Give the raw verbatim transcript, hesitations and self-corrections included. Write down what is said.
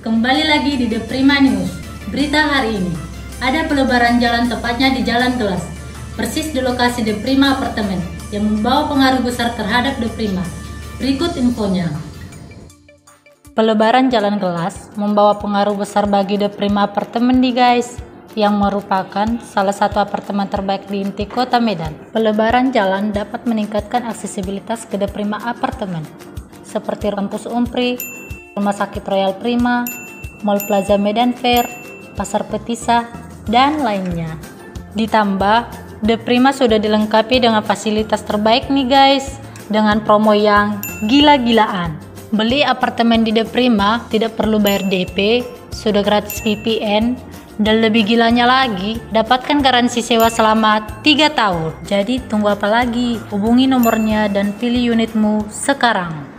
Kembali lagi di The Prima News. Berita hari ini, ada pelebaran jalan tepatnya di Jalan Kelas, persis di lokasi The Prima Apartemen, yang membawa pengaruh besar terhadap The Prima. Berikut infonya. Pelebaran Jalan Kelas membawa pengaruh besar bagi The Prima Apartemen nih guys, yang merupakan salah satu apartemen terbaik di inti kota Medan. Pelebaran jalan dapat meningkatkan aksesibilitas ke The Prima Apartemen, seperti Kampus Umpri, Rumah Sakit Royal Prima, Mall Plaza Medan Fair, Pasar Petisa, dan lainnya. Ditambah, The Prima sudah dilengkapi dengan fasilitas terbaik nih guys, dengan promo yang gila-gilaan. Beli apartemen di The Prima tidak perlu bayar D P, sudah gratis V P N, dan lebih gilanya lagi, dapatkan garansi sewa selama tiga tahun. Jadi tunggu apa lagi? Hubungi nomornya dan pilih unitmu sekarang.